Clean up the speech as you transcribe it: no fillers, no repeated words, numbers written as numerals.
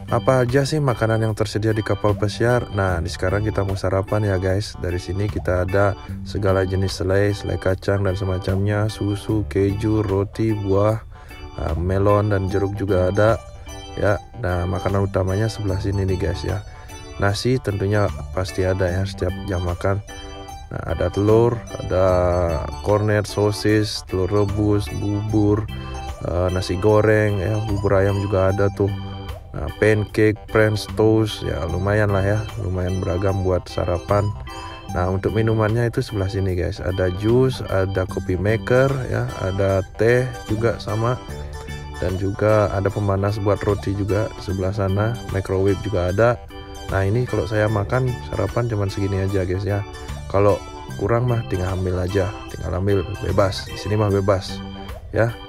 Apa aja sih makanan yang tersedia di kapal pesiar? Nah, sekarang kita mau sarapan ya guys. Dari sini kita ada segala jenis selai kacang dan semacamnya, susu, keju, roti, buah, melon dan jeruk juga ada ya. Nah, makanan utamanya sebelah sini nih guys ya. Nasi tentunya pasti ada ya setiap jam makan. Nah, ada telur, ada kornet, sosis, telur rebus, bubur, nasi goreng ya, bubur ayam juga ada tuh. Nah, pancake, French toast, ya lumayan lah ya, lumayan beragam buat sarapan. Nah, untuk minumannya itu sebelah sini guys, ada jus, ada kopi maker ya, ada teh juga sama, dan juga ada pemanas buat roti juga sebelah sana, microwave juga ada. Nah, ini kalau saya makan sarapan cuman segini aja guys ya. Kalau kurang mah tinggal ambil aja, tinggal ambil bebas. Di sini mah bebas ya.